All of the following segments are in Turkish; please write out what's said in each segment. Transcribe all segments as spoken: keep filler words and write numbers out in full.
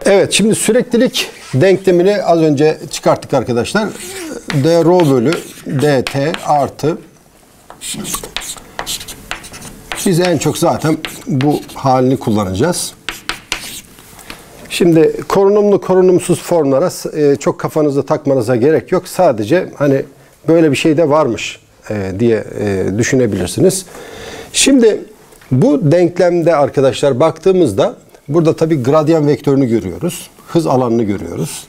Evet, şimdi süreklilik denklemini az önce çıkarttık arkadaşlar. D rho bölü dt artı, biz en çok zaten bu halini kullanacağız. Şimdi korunumlu korunumsuz formlara çok kafanızda takmanıza gerek yok. Sadece hani böyle bir şey de varmış diye düşünebilirsiniz. Şimdi bu denklemde arkadaşlar baktığımızda burada tabii gradyan vektörünü görüyoruz. Hız alanını görüyoruz.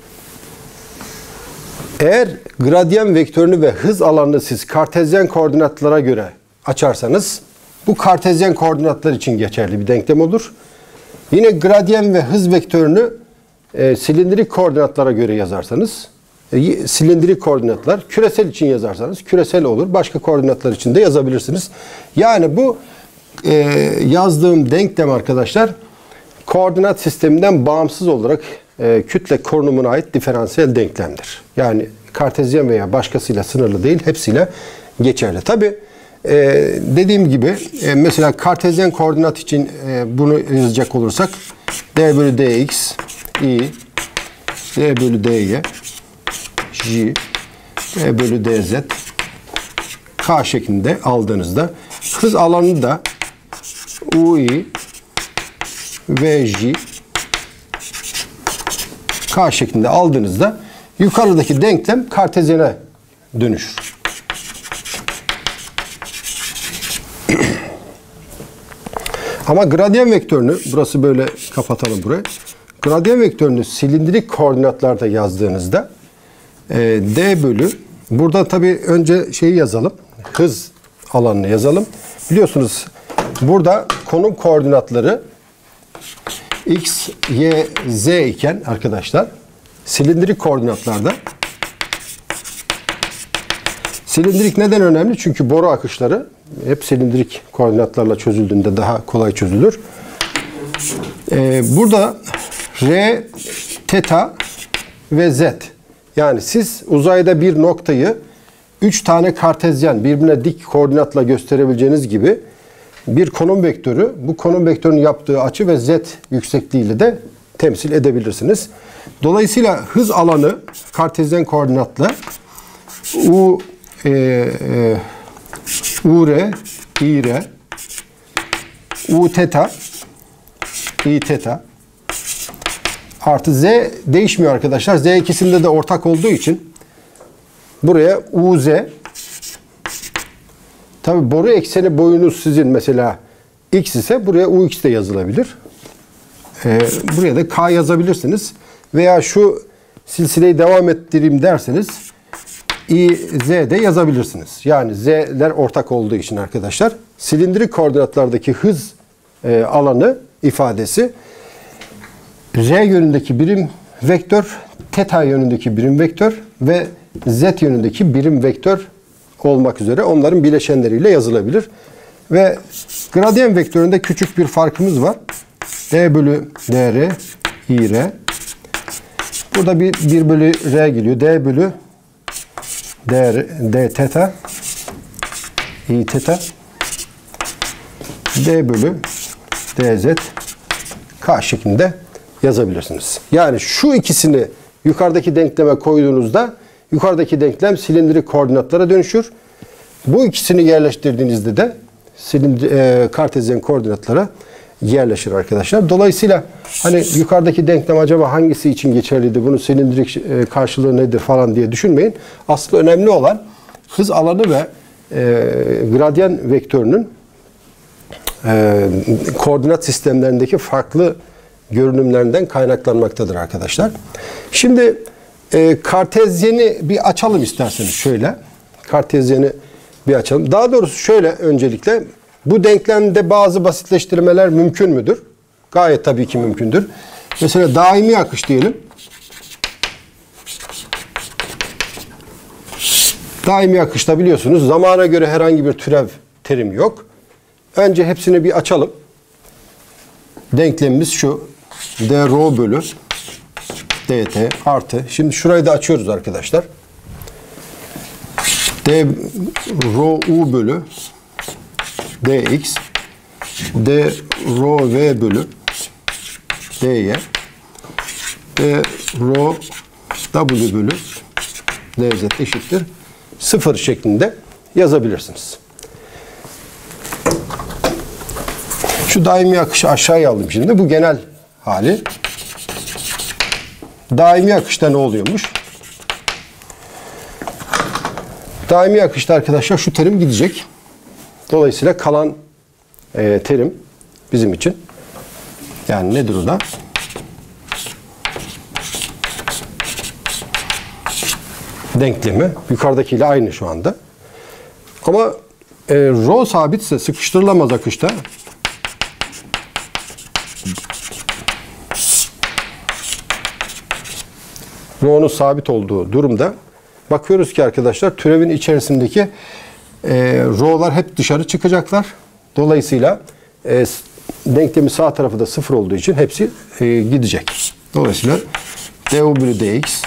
Eğer gradyan vektörünü ve hız alanını siz kartezyen koordinatlara göre açarsanız bu kartezyen koordinatlar için geçerli bir denklem olur. Yine gradyen ve hız vektörünü e, silindirik koordinatlara göre yazarsanız e, silindirik koordinatlar, küresel için yazarsanız küresel olur. Başka koordinatlar için de yazabilirsiniz. Yani bu e, yazdığım denklem arkadaşlar koordinat sisteminden bağımsız olarak e, kütle korunumuna ait diferansiyel denklemdir. Yani kartezyen veya başkasıyla sınırlı değil, hepsiyle geçerli. Tabi e, dediğim gibi e, mesela kartezyen koordinat için e, bunu yazacak olursak d bölü dx, i, d bölü dy, j, d bölü dz, k şeklinde aldığınızda hız alanı da ui, vj, k şeklinde aldığınızda yukarıdaki denklem kartezyene dönüşür. Ama gradyan vektörünü, burası böyle kapatalım burayı. Gradyan vektörünü silindirik koordinatlarda yazdığınızda e, d bölü, burada tabii önce şeyi yazalım. Hız alanını yazalım. Biliyorsunuz burada konum koordinatları x, y, z iken arkadaşlar silindirik koordinatlarda, silindirik neden önemli? Çünkü boru akışları hep silindirik koordinatlarla çözüldüğünde daha kolay çözülür. Ee, burada r, teta ve z. Yani siz uzayda bir noktayı üç tane kartezyen birbirine dik koordinatla gösterebileceğiniz gibi bir konum vektörü, bu konum vektörünün yaptığı açı ve z yüksekliğiyle de temsil edebilirsiniz. Dolayısıyla hız alanı kartezyen koordinatla u e, e, ur, ir, u teta, i teta artı z değişmiyor arkadaşlar. Z ikisinde de ortak olduğu için buraya uz, tabi boru ekseni boyunuz sizin mesela x ise buraya ux de yazılabilir. Ee, buraya da k yazabilirsiniz. Veya şu silsileyi devam ettireyim derseniz i, z de yazabilirsiniz. Yani z'ler ortak olduğu için arkadaşlar silindirik koordinatlardaki hız e, alanı ifadesi r yönündeki birim vektör, teta yönündeki birim vektör ve z yönündeki birim vektör olmak üzere onların bileşenleriyle yazılabilir. Ve gradyan vektöründe küçük bir farkımız var. D bölü dr, ir. Burada bir, bir bölü r geliyor. D bölü d, d teta, i teta, d bölü dz, k şeklinde yazabilirsiniz. Yani şu ikisini yukarıdaki denkleme koyduğunuzda yukarıdaki denklem silindirik koordinatlara dönüşür. Bu ikisini yerleştirdiğinizde de silindri, e, kartezyen koordinatlara yerleşir arkadaşlar. Dolayısıyla hani yukarıdaki denklem acaba hangisi için geçerliydi? Bunun silindirik e, karşılığı nedir falan diye düşünmeyin. Asıl önemli olan hız alanı ve e, gradyan vektörünün e, koordinat sistemlerindeki farklı görünümlerinden kaynaklanmaktadır arkadaşlar. Şimdi e, kartezyeni bir açalım isterseniz şöyle. Kartezyeni bir açalım. Daha doğrusu şöyle öncelikle bu denklemde bazı basitleştirmeler mümkün müdür? Gayet tabii ki mümkündür. Mesela daimi akış diyelim. Daimi akışta biliyorsunuz zamana göre herhangi bir türev terim yok. Önce hepsini bir açalım. Denklemimiz şu. D rho bölü dt artı. Şimdi şurayı da açıyoruz arkadaşlar. D rho u bölü dx, d rho v bölü dy D rho W bölü dz eşittir sıfır şeklinde yazabilirsiniz. Şu daimi akışı aşağıya aldım şimdi. Bu genel hali. Daimi akışta ne oluyormuş? Daimi akışta arkadaşlar şu terim gidecek. Dolayısıyla kalan e, terim bizim için, yani nedir o da? Denklemi. Yukarıdakiyle aynı şu anda. Ama e, rho sabitse sıkıştırılamaz akışta rho'nun sabit olduğu durumda bakıyoruz ki arkadaşlar türevin içerisindeki e, rho'lar hep dışarı çıkacaklar. Dolayısıyla e, denklemin sağ tarafı da sıfır olduğu için hepsi e, gidecek. Dolayısıyla du bölü dx,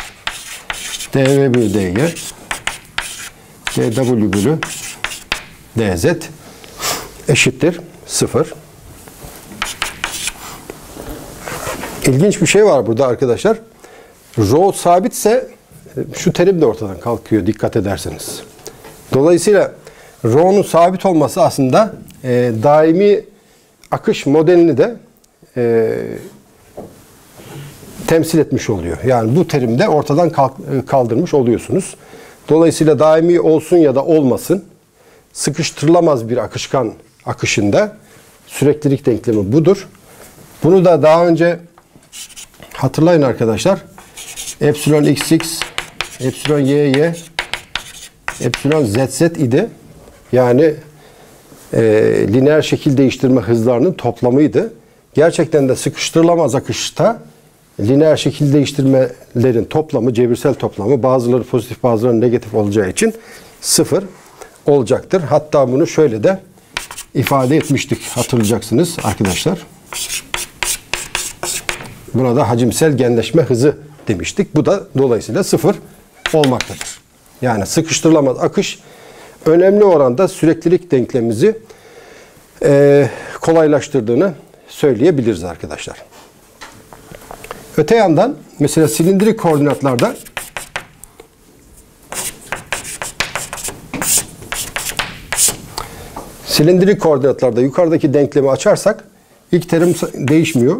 dv bölü dy, dw bölü dz eşittir sıfır. İlginç bir şey var burada arkadaşlar. Rho sabitse şu terim de ortadan kalkıyor dikkat ederseniz. Dolayısıyla rho'nun sabit olması aslında e, daimi akış modelini de e, temsil etmiş oluyor. Yani bu terimi de ortadan kalk, kaldırmış oluyorsunuz. Dolayısıyla daimi olsun ya da olmasın, sıkıştırılamaz bir akışkan akışında süreklilik denklemi budur. Bunu da daha önce hatırlayın arkadaşlar. Epsilon xx, epsilon yy, epsilon zz idi. Yani e, lineer şekil değiştirme hızlarının toplamıydı. Gerçekten de sıkıştırılamaz akışta lineer şekil değiştirmelerin toplamı, cebirsel toplamı bazıları pozitif bazıları negatif olacağı için sıfır olacaktır. Hatta bunu şöyle de ifade etmiştik, hatırlayacaksınız arkadaşlar. Buna da hacimsel genleşme hızı demiştik. Bu da dolayısıyla sıfır olmaktadır. Yani sıkıştırılamaz akış önemli oranda süreklilik denklemimizi e, kolaylaştırdığını söyleyebiliriz arkadaşlar. Öte yandan mesela silindirik koordinatlarda silindirik koordinatlarda yukarıdaki denklemi açarsak ilk terim değişmiyor.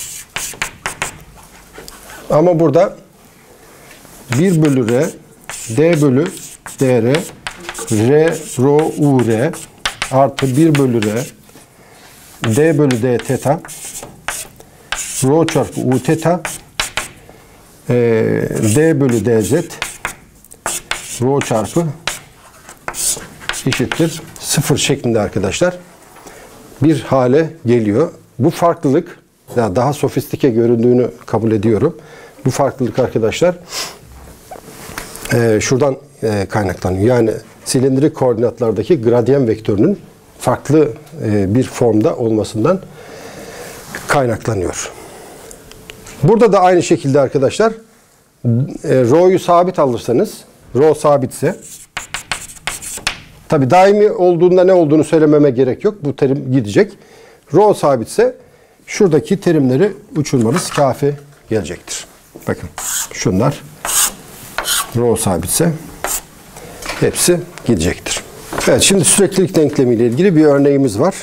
Ama burada bir bölü r, d bölü dr, r rho u r artı bir bölü r, d bölü d teta, rho çarpı u teta, e, d bölü dz, rho çarpı eşittir sıfır şeklinde arkadaşlar bir hale geliyor. Bu farklılık yani daha sofistike göründüğünü kabul ediyorum. Bu farklılık arkadaşlar e, şuradan e, kaynaklanıyor. Yani silindirik koordinatlardaki gradyen vektörünün farklı e, bir formda olmasından kaynaklanıyor. Burada da aynı şekilde arkadaşlar e, rho'yu sabit alırsanız, rho sabitse tabi daimi olduğunda ne olduğunu söylememe gerek yok. Bu terim gidecek. Rho sabitse şuradaki terimleri uçurmanız kafi gelecektir. Bakın şunlar rho sabitse hepsi gidecektir. Evet, şimdi süreklilik denklemi ile ilgili bir örneğimiz var.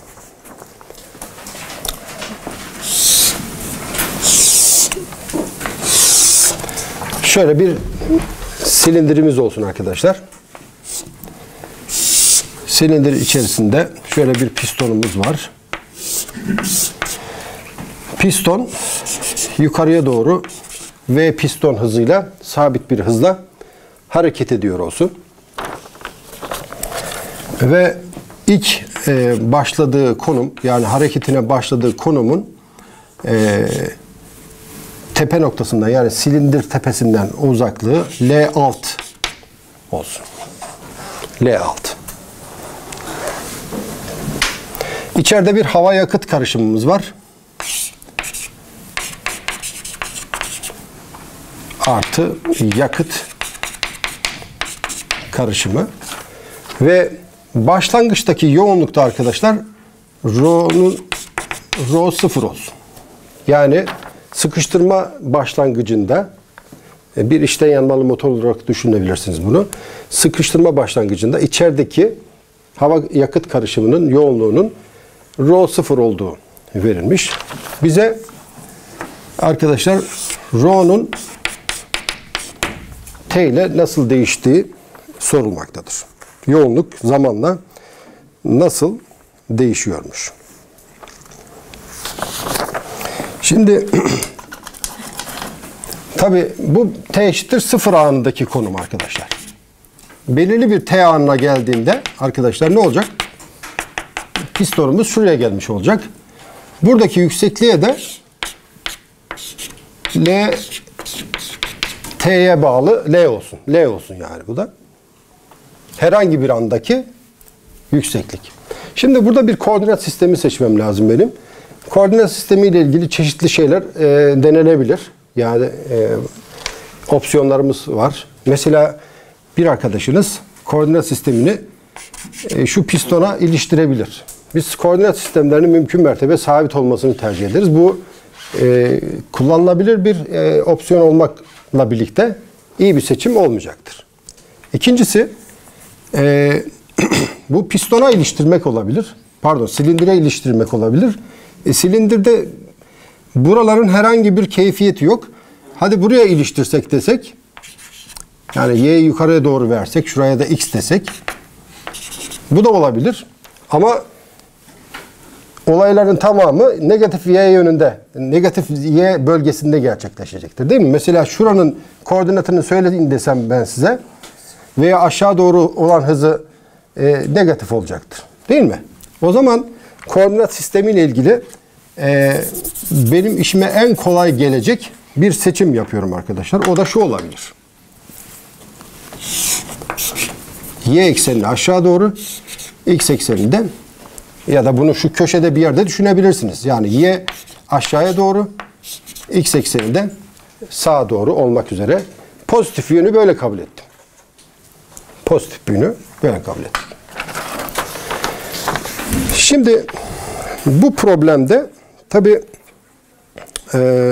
Şöyle bir silindirimiz olsun arkadaşlar. Silindir içerisinde şöyle bir pistonumuz var. Piston yukarıya doğru V piston hızıyla sabit bir hızla hareket ediyor olsun. Ve ilk e, başladığı konum, yani hareketine başladığı konumun e, tepe noktasından, yani silindir tepesinden uzaklığı L alt olsun. L alt. İçeride bir hava yakıt karışımımız var. Artı yakıt karışımı. Ve başlangıçtaki yoğunlukta arkadaşlar rho'nun rho sıfır olsun. Yani sıkıştırma başlangıcında bir içten yanmalı motor olarak düşünebilirsiniz bunu. Sıkıştırma başlangıcında içerideki hava yakıt karışımının yoğunluğunun rho sıfır olduğu verilmiş. Bize arkadaşlar rho'nun T ile nasıl değiştiği sorulmaktadır. Yoğunluk zamanla nasıl değişiyormuş. Şimdi tabi bu T eşittir sıfır anındaki konum arkadaşlar. Belirli bir T anına geldiğinde arkadaşlar ne olacak? Pistonumuz şuraya gelmiş olacak. Buradaki yüksekliğe de L T'ye bağlı L olsun. L olsun yani bu da. Herhangi bir andaki yükseklik. Şimdi burada bir koordinat sistemi seçmem lazım benim. Koordinat sistemi ile ilgili çeşitli şeyler e, denenebilir. Yani e, opsiyonlarımız var. Mesela bir arkadaşınız koordinat sistemini e, şu pistona iliştirebilir. Biz koordinat sistemlerinin mümkün mertebe sabit olmasını tercih ederiz. Bu e, kullanılabilir bir e, opsiyon olmakla birlikte iyi bir seçim olmayacaktır. İkincisi e, bu pistona iliştirmek olabilir. Pardon, silindire iliştirmek olabilir. E, silindirde buraların herhangi bir keyfiyeti yok. Hadi buraya iliştirsek desek, yani y'yi yukarıya doğru versek, şuraya da x desek, bu da olabilir. Ama olayların tamamı negatif y yönünde, negatif y bölgesinde gerçekleşecektir. Değil mi? Mesela şuranın koordinatını söyleyin desem ben size veya aşağı doğru olan hızı e, negatif olacaktır. Değil mi? O zaman koordinat sistemiyle ilgili e, benim işime en kolay gelecek bir seçim yapıyorum arkadaşlar. O da şu olabilir. Y eksenini aşağı doğru, x ekseninde ya da bunu şu köşede bir yerde düşünebilirsiniz. Yani y aşağıya doğru, x ekseninde sağa doğru olmak üzere pozitif yönü böyle kabul ettim. Pozitif yönü böyle kabul ettim. Şimdi bu problemde tabi e,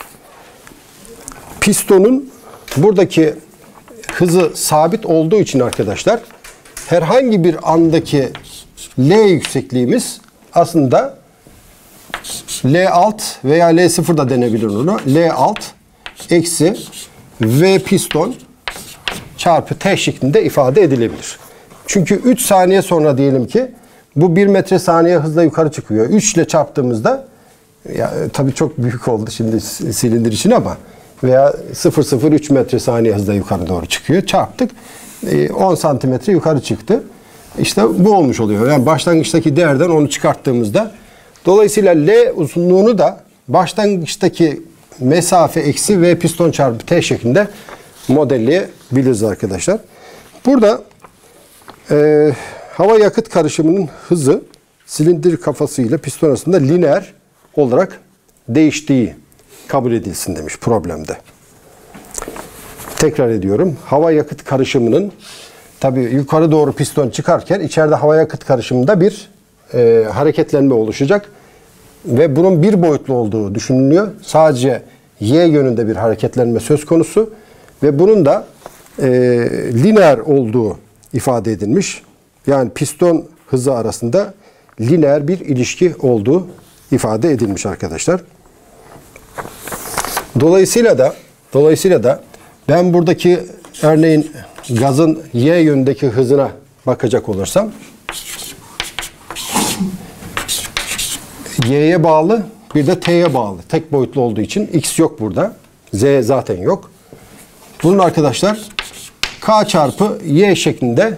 pistonun buradaki hızı sabit olduğu için arkadaşlar herhangi bir andaki L yüksekliğimiz aslında L alt veya L sıfır da denebilir onu. L alt eksi V piston çarpı T şeklinde ifade edilebilir. Çünkü üç saniye sonra diyelim ki bu bir metre saniye hızla yukarı çıkıyor. üç ile çarptığımızda ya, tabii çok büyük oldu şimdi silindir için ama veya sıfır virgül sıfır üç metre saniye hızla yukarı doğru çıkıyor. Çarptık. on santimetre yukarı çıktı. İşte bu olmuş oluyor. Yani başlangıçtaki değerden onu çıkarttığımızda dolayısıyla L uzunluğunu da başlangıçtaki mesafe eksi V piston çarpı T şeklinde modelleyebiliriz arkadaşlar. Burada e, hava yakıt karışımının hızı silindir kafası ile piston arasında lineer olarak değiştiği kabul edilsin demiş problemde. Tekrar ediyorum. Hava yakıt karışımının tabii yukarı doğru piston çıkarken içeride hava yakıt karışımında bir e, hareketlenme oluşacak. Ve bunun bir boyutlu olduğu düşünülüyor. Sadece y yönünde bir hareketlenme söz konusu. Ve bunun da e, lineer olduğu ifade edilmiş. Yani piston hızı arasında lineer bir ilişki olduğu ifade edilmiş arkadaşlar. Dolayısıyla da dolayısıyla da ben buradaki örneğin gazın y yönündeki hızına bakacak olursam y'ye bağlı bir de t'ye bağlı. Tek boyutlu olduğu için x yok burada. Z zaten yok. Bunun arkadaşlar k çarpı y şeklinde,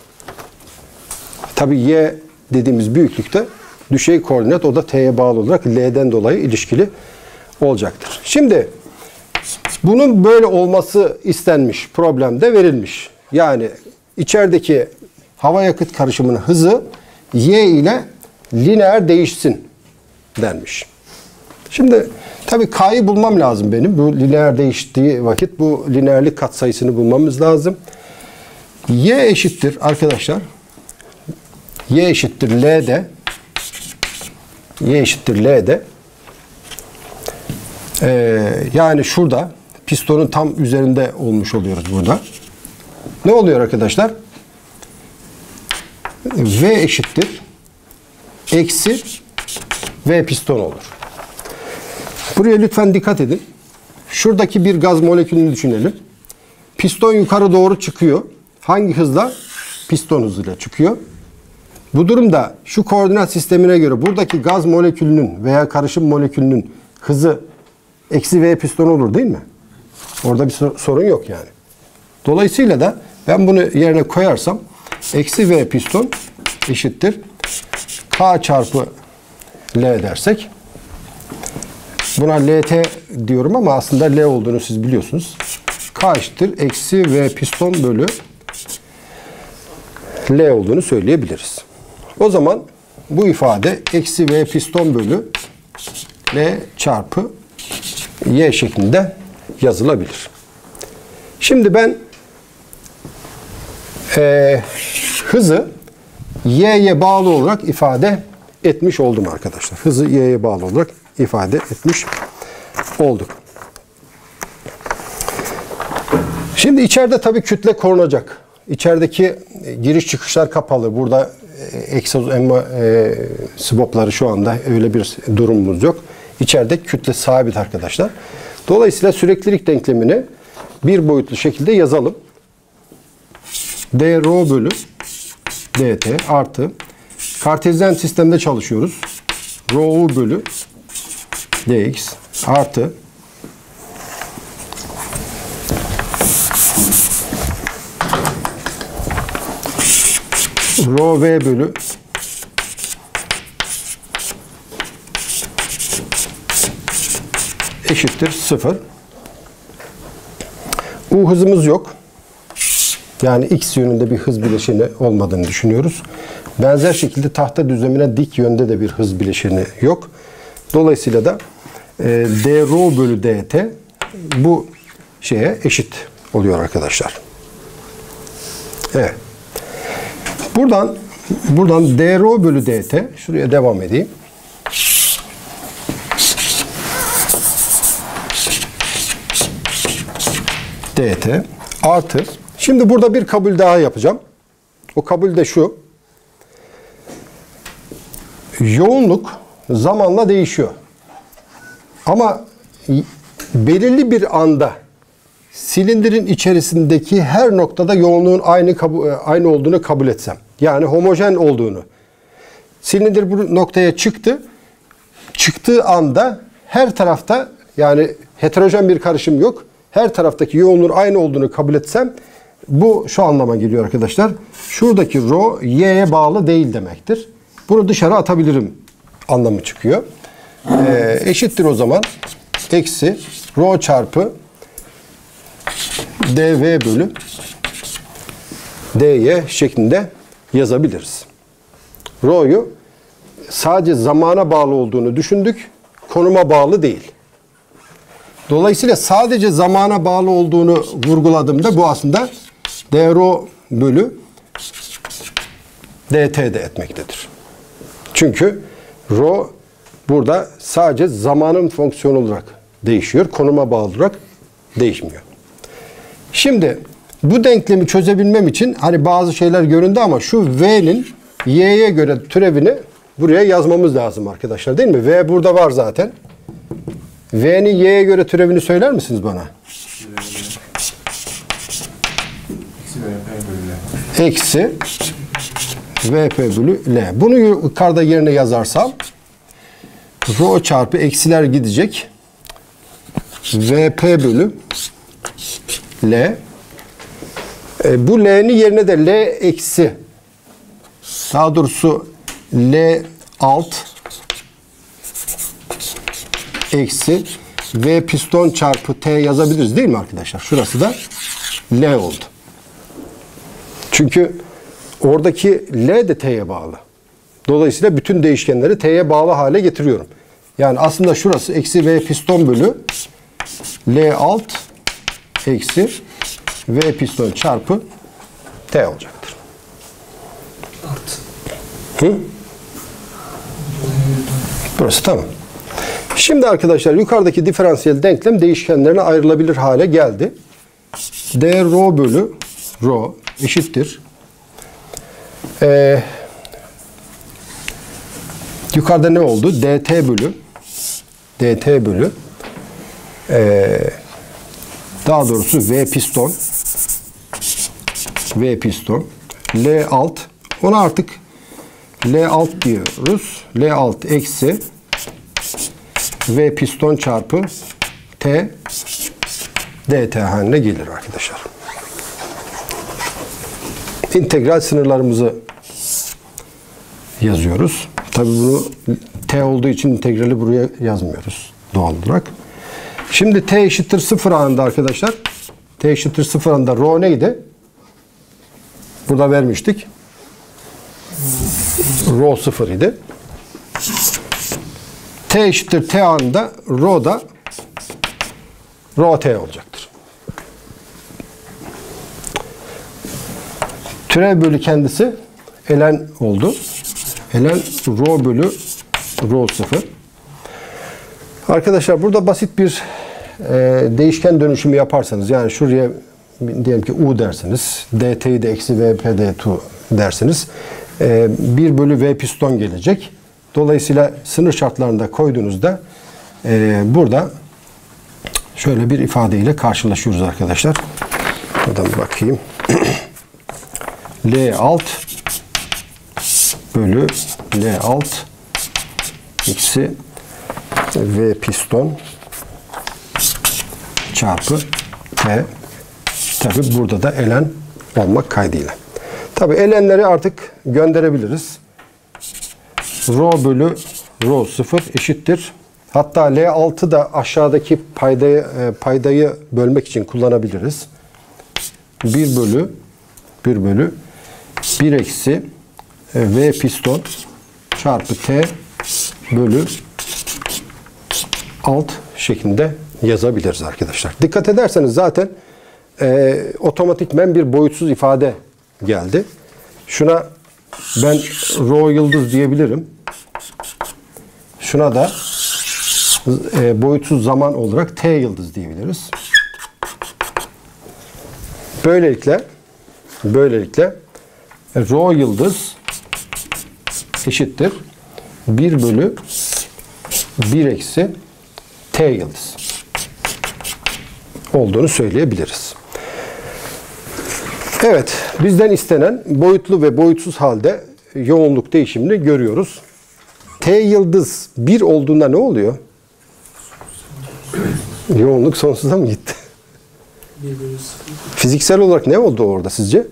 tabi y dediğimiz büyüklükte düşey koordinat, o da t'ye bağlı olarak L'den dolayı ilişkili olacaktır. Şimdi bunun böyle olması istenmiş, problemde verilmiş. Yani içerideki hava yakıt karışımının hızı y ile lineer değişsin denmiş. Şimdi tabii k'yı bulmam lazım benim. Bu lineer değiştiği vakit bu lineerlik katsayısını bulmamız lazım. Y eşittir arkadaşlar. Y eşittir L'de. Y eşittir L'de. Ee, yani şurada pistonun tam üzerinde olmuş oluyoruz burada. Ne oluyor arkadaşlar? V eşittir eksi V piston olur. Buraya lütfen dikkat edin. Şuradaki bir gaz molekülünü düşünelim. Piston yukarı doğru çıkıyor. Hangi hızla? Piston hızıyla çıkıyor. Bu durumda şu koordinat sistemine göre buradaki gaz molekülünün veya karışım molekülünün hızı eksi V piston olur değil mi? Orada bir sorun yok yani. Dolayısıyla da ben bunu yerine koyarsam eksi V piston eşittir K çarpı L dersek, buna L T diyorum ama aslında L olduğunu siz biliyorsunuz. K eşittir eksi V piston bölü L olduğunu söyleyebiliriz. O zaman bu ifade eksi V piston bölü L çarpı Y şeklinde yazılabilir. Şimdi ben e, hızı Y'ye bağlı olarak ifade etmiş oldum arkadaşlar. Hızı Y'ye bağlı olarak ifade etmiş olduk. Şimdi içeride tabii kütle korunacak. İçerideki giriş çıkışlar kapalı. Burada egzoz emma e, swapları şu anda öyle bir durumumuz yok. İçeride kütle sabit arkadaşlar. Dolayısıyla süreklilik denklemini bir boyutlu şekilde yazalım. D rho bölü dt artı kartezyen sistemde çalışıyoruz. Rho u bölü dx artı rho v bölü eşittir sıfır. U hızımız yok. Yani x yönünde bir hız bileşeni olmadığını düşünüyoruz. Benzer şekilde tahta düzlemine dik yönde de bir hız bileşeni yok. Dolayısıyla da e, d rho bölü dt bu şeye eşit oluyor arkadaşlar. Evet. Buradan buradan d rho bölü dt, şuraya devam edeyim. dt artı, şimdi burada bir kabul daha yapacağım. O kabul de şu: yoğunluk zamanla değişiyor. Ama belirli bir anda silindirin içerisindeki her noktada yoğunluğun aynı aynı olduğunu kabul etsem, yani homojen olduğunu. Silindir bu noktaya çıktı. Çıktığı anda her tarafta, yani heterojen bir karışım yok. Her taraftaki yoğunluğun aynı olduğunu kabul etsem, bu şu anlama geliyor arkadaşlar: şuradaki rho y'ye bağlı değil demektir. Bunu dışarı atabilirim anlamı çıkıyor. Ee, eşittir o zaman eksi rho çarpı dv bölü dy şeklinde yazabiliriz. Rho'yu sadece zamana bağlı olduğunu düşündük. Konuma bağlı değil. Dolayısıyla sadece zamana bağlı olduğunu vurguladığımda bu aslında d rho bölü dt de etmektedir. Çünkü rho burada sadece zamanın fonksiyonu olarak değişiyor. Konuma bağlı olarak değişmiyor. Şimdi bu denklemi çözebilmem için hani bazı şeyler göründü ama şu v'nin y'ye göre türevini buraya yazmamız lazım arkadaşlar, değil mi? V burada var zaten. V'nin y'ye göre türevini söyler misiniz bana? Eksi vp bölü l. Bunu yukarıda yerine yazarsam rho çarpı eksiler gidecek. Vp bölü l. E, bu l'nin yerine de l eksi, daha doğrusu l alt eksi v piston çarpı t yazabiliriz, değil mi arkadaşlar? Şurası da l oldu. Çünkü oradaki l de t'ye bağlı. Dolayısıyla bütün değişkenleri t'ye bağlı hale getiriyorum. Yani aslında şurası eksi v piston bölü l alt eksi v piston çarpı t olacaktır. Hı? Burası tamam. Şimdi arkadaşlar yukarıdaki diferansiyel denklem değişkenlerine ayrılabilir hale geldi. D rho bölü rho eşittir. Ee, yukarıda ne oldu? dt bölü dt bölü ee, daha doğrusu v piston v piston L alt, ona artık L alt diyoruz. L alt eksi V piston çarpı T dt haline gelir arkadaşlar. İntegral sınırlarımızı yazıyoruz. Tabii bunu T olduğu için integrali buraya yazmıyoruz doğal olarak. Şimdi T eşittir sıfır anında arkadaşlar. T eşittir sıfır anında rho neydi? Burada vermiştik. Rho sıfır idi. T eşittir T anında rho da rho T olacaktır. Türev bölü kendisi ln oldu. Ln rho bölü rho sıfır. Arkadaşlar burada basit bir e, değişken dönüşümü yaparsanız, yani şuraya diyelim ki U dersiniz, dt'yi de eksi vp dt dersiniz. E, bir bölü v piston gelecek. Dolayısıyla sınır şartlarında koyduğunuzda e, burada şöyle bir ifadeyle karşılaşıyoruz arkadaşlar. Buradan bakayım. L alt bölü L alt eksi V piston çarpı T. Tabi burada da ln olmak kaydıyla. Tabi ln'leri artık gönderebiliriz. Rho bölü rho sıfır eşittir. Hatta L altı da aşağıdaki paydayı, paydayı bölmek için kullanabiliriz. bir bölü bir bölü bir eksi V piston çarpı T bölü alt şeklinde yazabiliriz arkadaşlar. Dikkat ederseniz zaten e, otomatikmen bir boyutsuz ifade geldi. Şuna ben rho yıldız diyebilirim. Şuna da e, boyutsuz zaman olarak T yıldız diyebiliriz. Böylelikle böylelikle rho yıldız eşittir bir bölü bir eksi T yıldız olduğunu söyleyebiliriz. Evet, bizden istenen boyutlu ve boyutsuz halde yoğunluk değişimini görüyoruz. T yıldız bir olduğunda ne oluyor? Yoğunluk sonsuza mı gitti? Fiziksel olarak ne oldu orada sizce?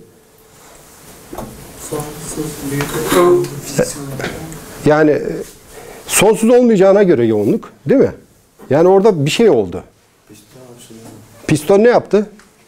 Yani sonsuz olmayacağına göre yoğunluk, değil mi? Yani orada bir şey oldu. Piston ne yaptı?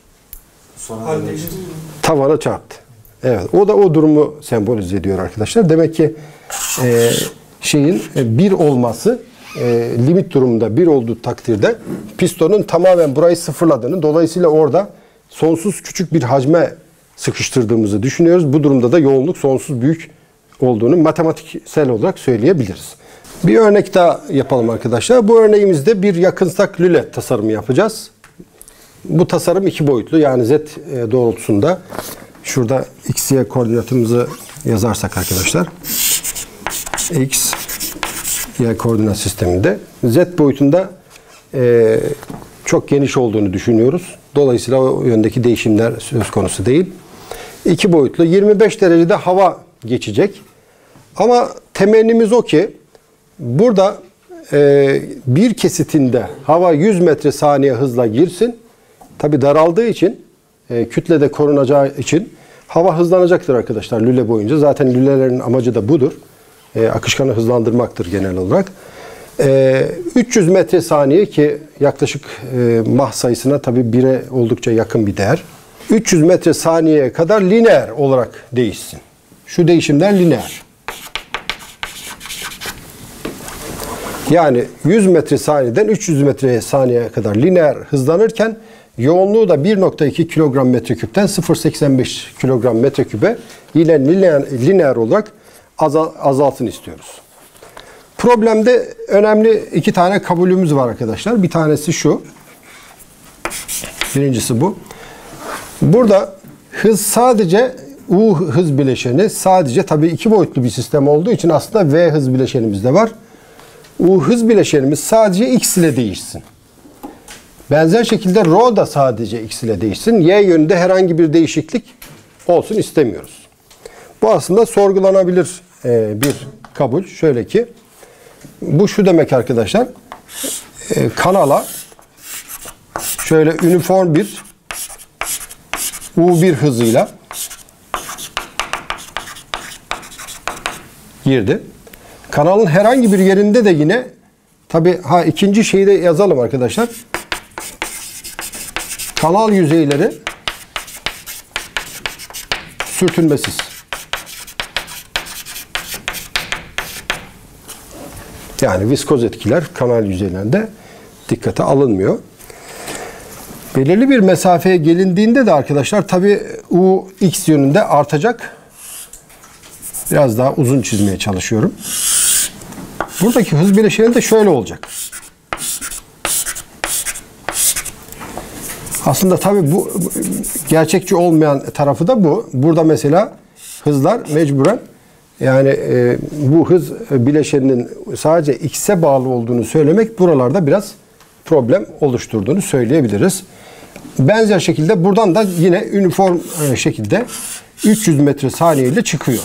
Tavana çarptı. Evet, o da o durumu sembolize ediyor arkadaşlar. Demek ki e, şeyin e, bir olması e, limit durumunda bir olduğu takdirde pistonun tamamen burayı sıfırladığını, dolayısıyla orada sonsuz küçük bir hacme sıkıştırdığımızı düşünüyoruz. Bu durumda da yoğunluk sonsuz büyük olduğunu matematiksel olarak söyleyebiliriz. Bir örnek daha yapalım arkadaşlar. Bu örneğimizde bir yakınsak lüle tasarımı yapacağız. Bu tasarım iki boyutlu, yani z doğrultusunda. Şurada x, y koordinatımızı yazarsak arkadaşlar. X, y koordinat sisteminde. Z boyutunda e, çok geniş olduğunu düşünüyoruz. Dolayısıyla o yöndeki değişimler söz konusu değil. İki boyutlu. yirmi beş derecede hava geçecek. Ama temennimiz o ki burada e, bir kesitinde hava yüz metre saniye hızla girsin. Tabi daraldığı için, e, kütlede korunacağı için hava hızlanacaktır arkadaşlar lüle boyunca. Zaten lülelerin amacı da budur. E, akışkanı hızlandırmaktır genel olarak. E, üç yüz metre saniye, ki yaklaşık e, Mach sayısına tabi bire oldukça yakın bir değer. üç yüz metre saniyeye kadar lineer olarak değişsin. Şu değişimler lineer. Yani yüz metre saniyeden üç yüz metre saniyeye kadar lineer hızlanırken yoğunluğu da bir nokta iki kilogram metreküpten sıfır virgül seksen beş kilogram metreküpe yine lineer, lineer olarak azal, azaltın istiyoruz. Problemde önemli iki tane kabulümüz var arkadaşlar. Bir tanesi şu. Birincisi bu. Burada hız sadece U hız bileşeni sadece tabii iki boyutlu bir sistem olduğu için aslında V hız bileşenimiz de var. U hız bileşenimiz sadece X ile değişsin. Benzer şekilde Rho da sadece X ile değişsin. Y yönünde herhangi bir değişiklik olsun istemiyoruz. Bu aslında sorgulanabilir bir kabul. Şöyle ki bu şu demek arkadaşlar. Kanala şöyle üniform bir U bir hızıyla girdi. Kanalın herhangi bir yerinde de yine tabi ha ikinci şeyi de yazalım arkadaşlar. Kanal yüzeyleri sürtünmesiz. Yani viskoz etkiler kanal yüzeylerinde dikkate alınmıyor. Belirli bir mesafeye gelindiğinde de arkadaşlar tabi U X yönünde artacak. Biraz daha uzun çizmeye çalışıyorum. Buradaki hız bileşeni de şöyle olacak. Aslında tabii bu gerçekçi olmayan tarafı da bu. Burada mesela hızlar mecburen yani e, bu hız bileşeninin sadece X'e bağlı olduğunu söylemek buralarda biraz problem oluşturduğunu söyleyebiliriz. Benzer şekilde buradan da yine üniform e, şekilde üç yüz metre saniye ile çıkıyor.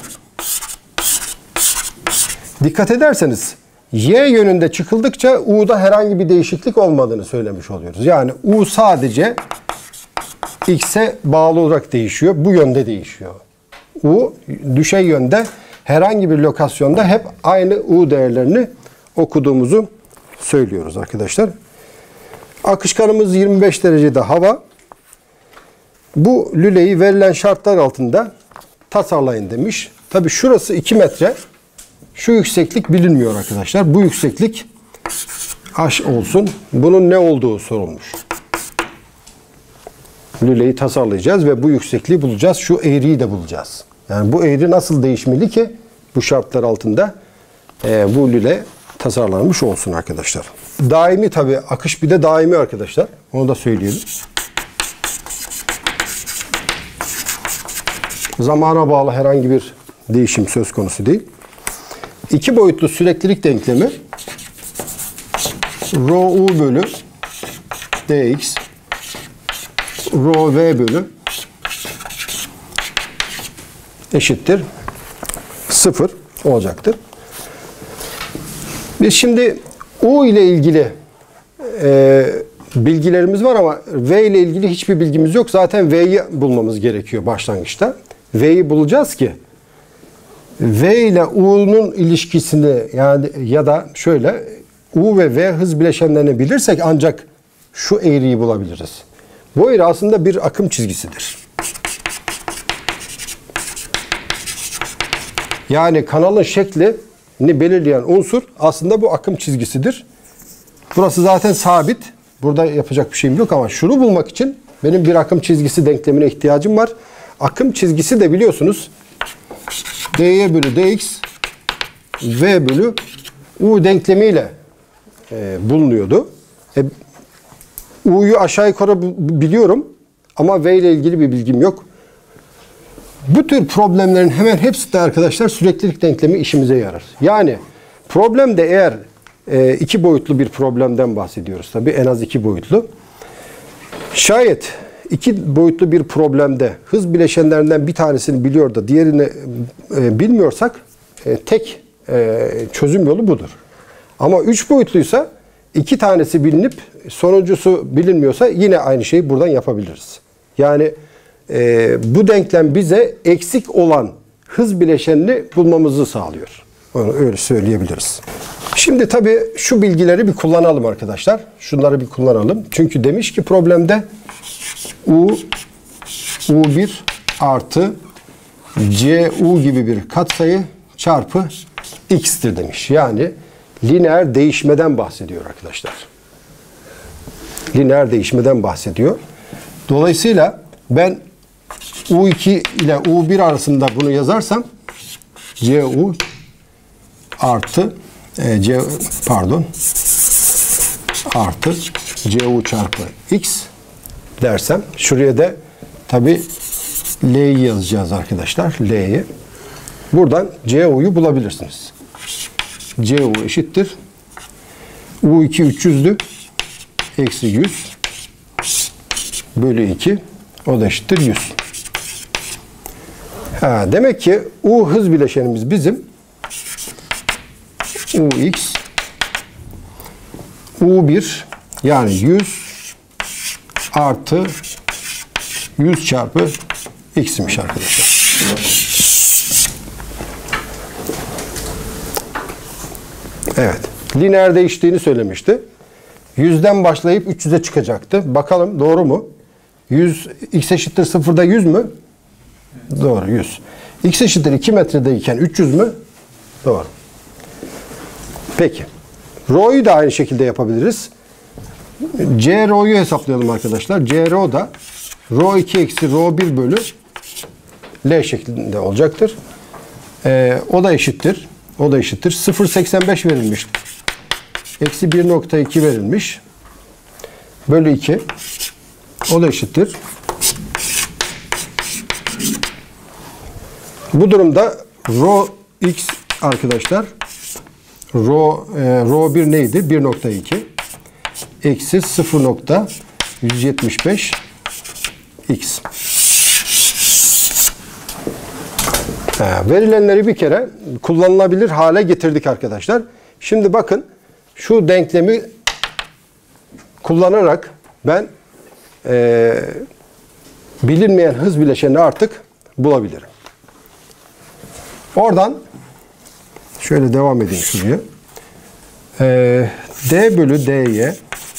Dikkat ederseniz Y yönünde çıkıldıkça U'da herhangi bir değişiklik olmadığını söylemiş oluyoruz. Yani U sadece X'e bağlı olarak değişiyor. Bu yönde değişiyor. U düşey yönde herhangi bir lokasyonda hep aynı U değerlerini okuduğumuzu söylüyoruz arkadaşlar. Akışkanımız yirmi beş derecede hava. Bu lüleyi verilen şartlar altında tasarlayın demiş. Tabii şurası iki metre. Şu yükseklik bilinmiyor arkadaşlar. Bu yükseklik H olsun. Bunun ne olduğu sorulmuş. Lüleyi tasarlayacağız ve bu yüksekliği bulacağız. Şu eğriyi de bulacağız. Yani bu eğri nasıl değişmeli ki bu şartlar altında e, bu lüle tasarlanmış olsun arkadaşlar. Daimi tabi akış bir de daimi arkadaşlar. Onu da söyleyelim. Zamana bağlı herhangi bir değişim söz konusu değil. İki boyutlu süreklilik denklemi rho u bölü dx rho v bölü eşittir sıfır olacaktır. Biz şimdi U ile ilgili e, bilgilerimiz var ama V ile ilgili hiçbir bilgimiz yok. Zaten V'yi bulmamız gerekiyor başlangıçta. V'yi bulacağız ki V ile U'nun ilişkisini yani ya da şöyle U ve V hız bileşenlerini bilirsek ancak şu eğriyi bulabiliriz. Bu eğri aslında bir akım çizgisidir. Yani kanalın şeklini belirleyen unsur aslında bu akım çizgisidir. Burası zaten sabit. Burada yapacak bir şeyim yok ama şunu bulmak için benim bir akım çizgisi denklemine ihtiyacım var. Akım çizgisi de biliyorsunuz dy bölü dx v bölü u denklemiyle e, bulunuyordu. E, u'yu aşağı yukarı biliyorum ama v ile ilgili bir bilgim yok. Bu tür problemlerin hemen hepsi de arkadaşlar süreklilik denklemi işimize yarar. Yani problemde eğer e, iki boyutlu bir problemden bahsediyoruz tabii en az iki boyutlu. Şayet iki boyutlu bir problemde hız bileşenlerinden bir tanesini biliyor da diğerini e, bilmiyorsak e, tek e, çözüm yolu budur. Ama üç boyutluysa iki tanesi bilinip sonuncusu bilinmiyorsa yine aynı şeyi buradan yapabiliriz. Yani e, bu denklem bize eksik olan hız bileşenini bulmamızı sağlıyor. Onu öyle söyleyebiliriz. Şimdi tabii şu bilgileri bir kullanalım arkadaşlar. Şunları bir kullanalım. Çünkü demiş ki problemde U, U bir artı C U gibi bir katsayı çarpı X'tir demiş. Yani lineer değişmeden bahsediyor arkadaşlar. Lineer değişmeden bahsediyor. Dolayısıyla ben U iki ile U bir arasında bunu yazarsam C U artı e, C pardon artı C U çarpı X dersem şuraya da tabi L'yi yazacağız arkadaşlar. L'yi. Buradan C U'yu bulabilirsiniz. C U eşittir. U iki üç yüz'dü. Eksi yüz bölü iki. O da eşittir yüz. Ha, demek ki U hız bileşenimiz bizim U X U bir yani yüz artı yüz çarpı X'miş arkadaşlar. Evet. Lineer değiştiğini söylemişti. yüz'den başlayıp üç yüz'e çıkacaktı. Bakalım doğru mu? yüz X eşittir sıfır'da yüz mü? Doğru, yüz. X eşittir iki metredeyken üç yüz mü? Doğru. Peki. Rho'yu da aynı şekilde yapabiliriz. C Rho'yu hesaplayalım arkadaşlar. C Rho da Rho iki eksi Rho bir bölü L şeklinde olacaktır. Ee, o da eşittir. O da eşittir. sıfır virgül seksen beş verilmiş. Eksi bir nokta iki verilmiş. Bölü iki. O da eşittir. Bu durumda Rho X arkadaşlar Rho, e, Rho bir neydi? bir nokta iki eksi sıfır nokta yüz yetmiş beş X. Ha, verilenleri bir kere kullanılabilir hale getirdik arkadaşlar. Şimdi bakın şu denklemi kullanarak ben e, bilinmeyen hız bileşenini artık bulabilirim. Oradan şöyle devam edeyim şuraya. Ee, D bölü Dy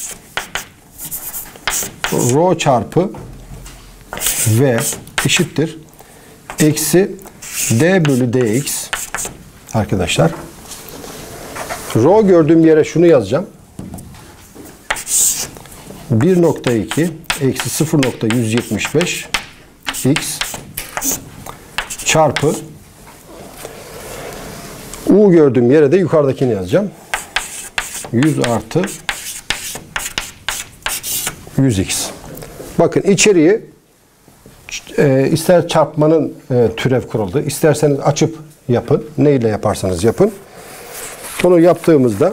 Rho çarpı V eşittir. Eksi D bölü Dx arkadaşlar. Rho gördüğüm yere şunu yazacağım. bir nokta iki eksi sıfır nokta yüz yetmiş beş X çarpı U gördüğüm yere de yukarıdakini yazacağım. yüz artı yüz X. Bakın içeriği e, ister çarpmanın e, türev kuralı, isterseniz açıp yapın. Ne ile yaparsanız yapın. Bunu yaptığımızda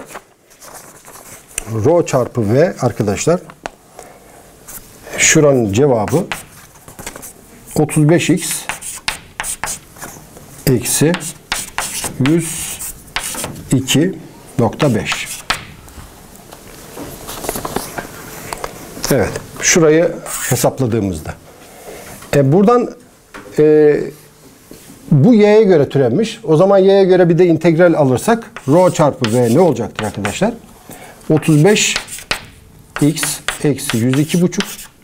Rho çarpı V arkadaşlar şuranın cevabı otuz beş X eksi yüz iki nokta beş. Evet. Şurayı hesapladığımızda. E buradan e, bu y'ye göre türenmiş. O zaman y'ye göre bir de integral alırsak Rho çarpı V ne olacaktır arkadaşlar? otuz beş X eksi yüz iki buçuk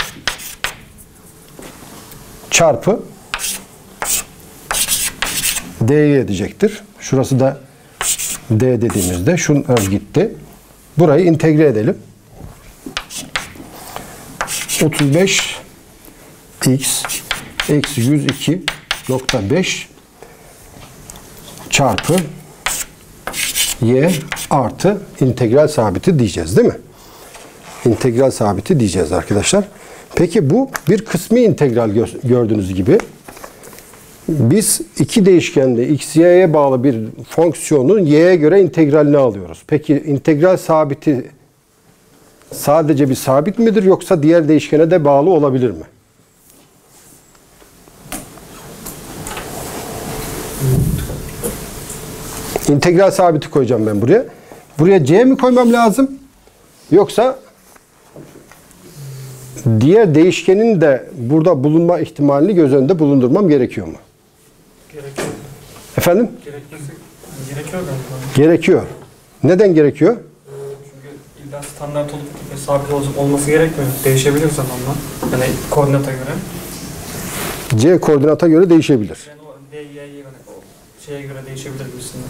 çarpı D'ye edecektir. Şurası da D dediğimizde şunlar gitti. Burayı integre edelim. otuz beş X eksi yüz iki nokta beş çarpı Y artı integral sabiti diyeceğiz değil mi? İntegral sabiti diyeceğiz arkadaşlar. Peki bu bir kısmi integral gördüğünüz gibi. Biz iki değişkende x, y'ye bağlı bir fonksiyonun y'ye göre integralini alıyoruz. Peki integral sabiti sadece bir sabit midir yoksa diğer değişkene de bağlı olabilir mi? İntegral sabiti koyacağım ben buraya. Buraya c mi koymam lazım? Yoksa diğer değişkenin de burada bulunma ihtimalini göz önünde bulundurmam gerekiyor mu? Gerekiyor. Efendim? Gerekiyor. Gerekiyor galiba. Gerekiyor. Neden gerekiyor? Çünkü illa standart olup sabit olması gerekmiyor. Değişebilir zamanla. Yani koordinata göre. C koordinata göre değişebilir. Yani o D, Y'ye göre, şeye göre değişebilir gibisinden.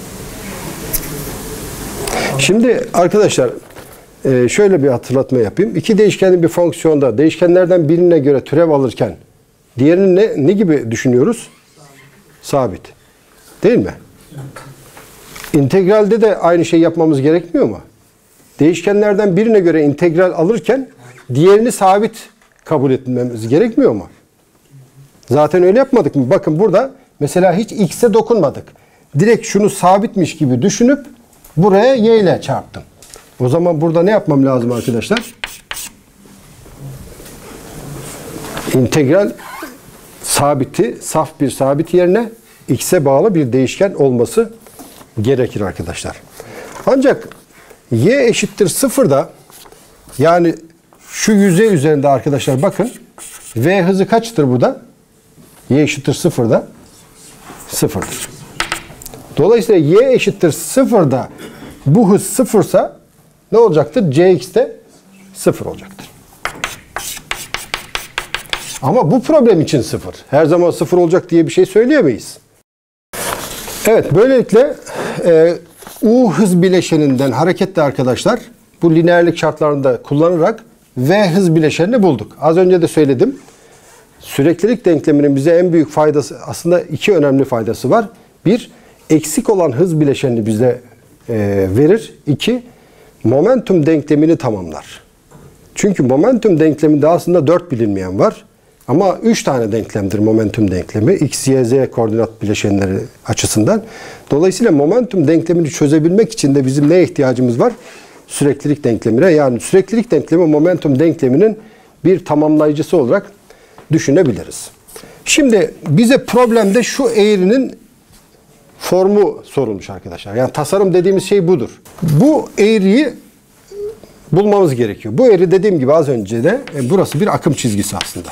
Şimdi arkadaşlar şöyle bir hatırlatma yapayım. İki değişkenin bir fonksiyonda değişkenlerden birine göre türev alırken diğerini ne, ne gibi düşünüyoruz? Sabit. Değil mi? İntegralde de aynı şey yapmamız gerekmiyor mu? Değişkenlerden birine göre integral alırken diğerini sabit kabul etmemiz gerekmiyor mu? Zaten öyle yapmadık mı? Bakın burada mesela hiç x'e dokunmadık. Direkt şunu sabitmiş gibi düşünüp buraya y ile çarptım. O zaman burada ne yapmam lazım arkadaşlar? İntegral sabiti, saf bir sabit yerine x'e bağlı bir değişken olması gerekir arkadaşlar. Ancak y eşittir sıfırda, yani şu yüzey üzerinde arkadaşlar bakın v hızı kaçtır burada? Y eşittir sıfırda sıfırdır. Dolayısıyla y eşittir sıfırda bu hız sıfırsa ne olacaktır? Cx de sıfır olacaktır. Ama bu problem için sıfır. Her zaman sıfır olacak diye bir şey söyleyemeyiz. Evet, böylelikle e, U hız bileşeninden hareketle arkadaşlar bu lineerlik şartlarını da kullanarak V hız bileşenini bulduk. Az önce de söyledim. Süreklilik denkleminin bize en büyük faydası, aslında iki önemli faydası var. Bir, eksik olan hız bileşenini bize e, verir. İki, momentum denklemini tamamlar. Çünkü momentum denkleminde aslında dört bilinmeyen var. Ama üç tane denklemdir momentum denklemi. X, Y, Z koordinat bileşenleri açısından. Dolayısıyla momentum denklemini çözebilmek için de bizim neye ihtiyacımız var? Süreklilik denklemine. Yani süreklilik denklemi momentum denkleminin bir tamamlayıcısı olarak düşünebiliriz. Şimdi bize problemde şu eğrinin formu sorulmuş arkadaşlar. Yani tasarım dediğimiz şey budur. Bu eğriyi bulmamız gerekiyor. Bu eğri dediğim gibi az önce de e, burası bir akım çizgisi aslında.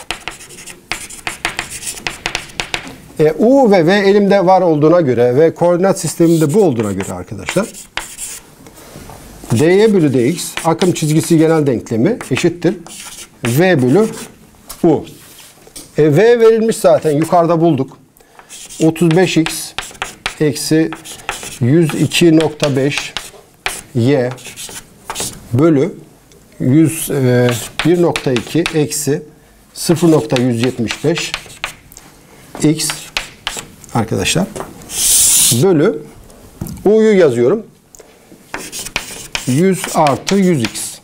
E, U ve V elimde var olduğuna göre ve koordinat sisteminde bu olduğuna göre arkadaşlar dy bölü dx akım çizgisi genel denklemi eşittir V bölü U. E, V verilmiş zaten, yukarıda bulduk. otuz beş x eksi yüz iki nokta beş y bölü yüz bir nokta iki eksi sıfır nokta yüz yetmiş beş x arkadaşlar bölü u'yu yazıyorum. yüz artı yüz x.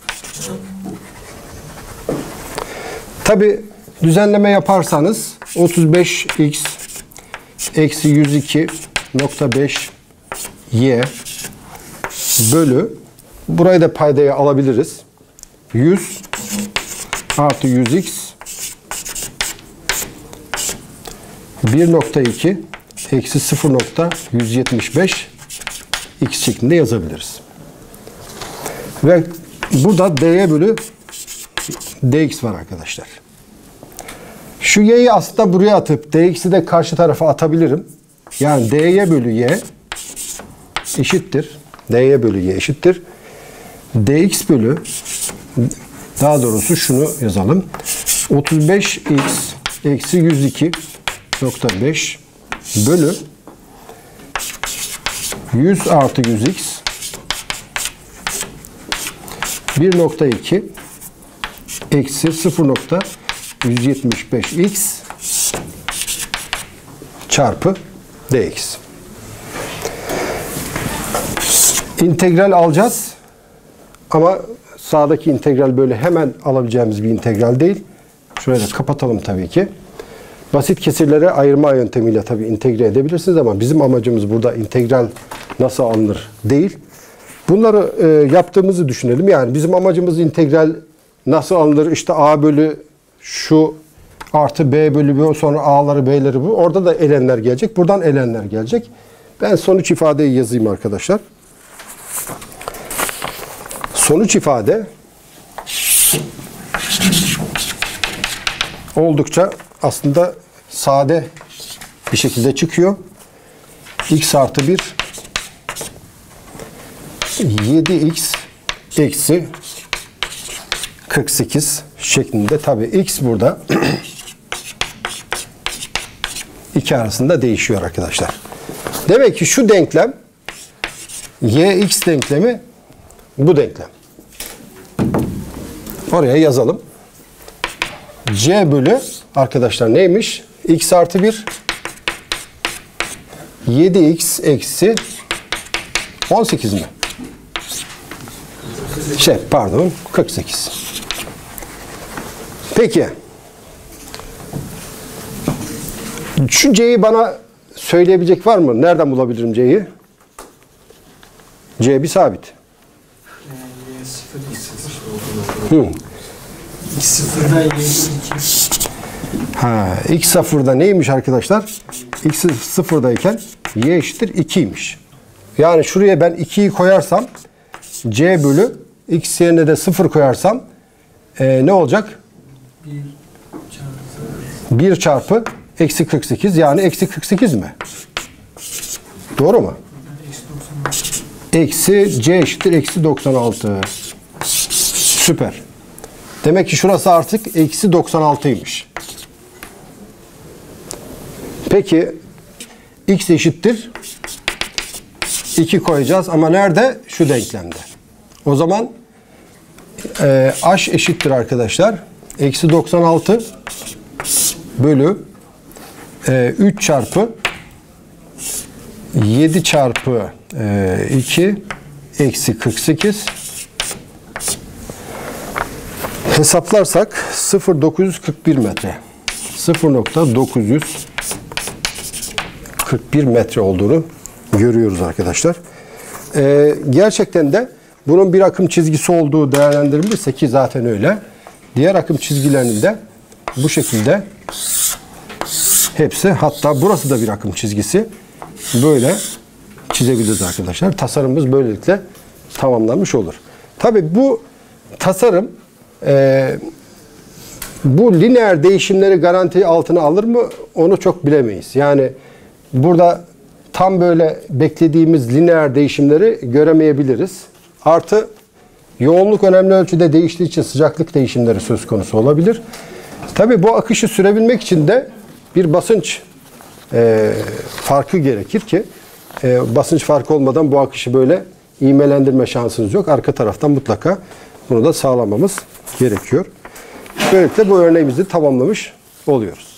Tabi düzenleme yaparsanız otuz beş x eksi yüz iki nokta beş y bölü, burayı da paydaya alabiliriz. yüz artı yüz x bir nokta iki eksi sıfır nokta yüz yetmiş beş x şeklinde yazabiliriz. Ve burada dy bölü dx var arkadaşlar. Şu y'yi aslında buraya atıp dx'i de karşı tarafa atabilirim. Yani dy bölü y eşittir. dy bölü y eşittir. dx bölü, daha doğrusu şunu yazalım. otuz beş x eksi yüz iki nokta beş bölü yüz artı yüz x bir nokta iki eksi sıfır nokta yüz yetmiş beş x çarpı dx. İntegral alacağız. Ama sağdaki integral böyle hemen alabileceğimiz bir integral değil. Şöyle kapatalım tabii ki. Basit kesirlere ayırma yöntemiyle tabii integre edebilirsiniz ama bizim amacımız burada integral nasıl alınır değil. Bunları e, yaptığımızı düşünelim. Yani bizim amacımız integral nasıl alınır? İşte a bölü şu artı b bölü bu, sonra a'ları b'leri bu. Orada da elenler gelecek. Buradan elenler gelecek. Ben sonuç ifadeyi yazayım arkadaşlar. Sonuç ifade oldukça aslında sade bir şekilde çıkıyor. X artı bir yedi x eksi kırk sekiz şeklinde. Tabi x burada iki arasında değişiyor arkadaşlar. Demek ki şu denklem y x denklemi bu denklem. Oraya yazalım. C bölü arkadaşlar neymiş? X artı bir yedi x eksi on sekiz mi? Şey pardon kırk sekiz. Peki. Şu C'yi bana söyleyebilecek var mı? Nereden bulabilirim C'yi? C bir sabit. Y sıfır, X sıfır. Hı. X sıfırda Y iki. Ha, X sıfırda neymiş arkadaşlar? X sıfırdayken Y eşittir ikiymiş. Yani şuraya ben ikiyi koyarsam C bölü X yerine de sıfır koyarsam e, ne olacak? bir çarpı eksi kırk sekiz yani eksi kırk sekiz mi? Doğru mu? Eksi C eşittir eksi doksan altı. Süper. Demek ki şurası artık eksi doksan altıymış. Peki X eşittir iki koyacağız ama nerede? Şu denklemde. O zaman e, H eşittir arkadaşlar. Eksi doksan altı bölü e, üç çarpı yedi çarpı e, iki eksi kırk sekiz. Hesaplarsak sıfır nokta dokuz yüz kırk bir metre. sıfır nokta dokuz yüz kırk bir metre olduğunu görüyoruz arkadaşlar. Ee, gerçekten de bunun bir akım çizgisi olduğu değerlendirilirse ki zaten öyle. Diğer akım çizgilerinin de bu şekilde hepsi, hatta burası da bir akım çizgisi, böyle çizebiliriz arkadaşlar. Tasarımımız böylelikle tamamlanmış olur. Tabii bu tasarım e, bu lineer değişimleri garanti altına alır mı? Onu çok bilemeyiz. Yani burada tam böyle beklediğimiz lineer değişimleri göremeyebiliriz. Artı yoğunluk önemli ölçüde değiştiği için sıcaklık değişimleri söz konusu olabilir. Tabii bu akışı sürebilmek için de bir basınç e, farkı gerekir ki e, basınç farkı olmadan bu akışı böyle ivmelendirme şansınız yok. Arka taraftan mutlaka bunu da sağlamamız gerekiyor. Böylelikle bu örneğimizi tamamlamış oluyoruz.